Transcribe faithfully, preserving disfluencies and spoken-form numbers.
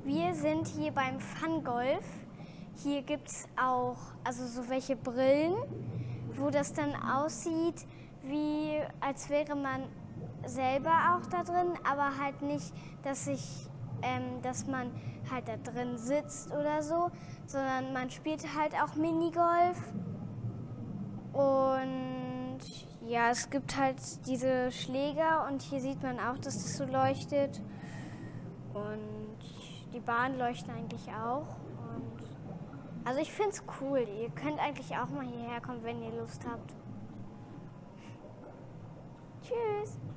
Wir sind hier beim Fun-Golf. Hier gibt es auch also so welche Brillen, wo das dann aussieht, wie als wäre man selber auch da drin, aber halt nicht, dass, ich, ähm, dass man halt da drin sitzt oder so, sondern man spielt halt auch Minigolf. Und ja, es gibt halt diese Schläger und hier sieht man auch, dass das so leuchtet. Und die Bahnen leuchten eigentlich auch. Und also ich finde es cool. Ihr könnt eigentlich auch mal hierher kommen, wenn ihr Lust habt. Tschüss!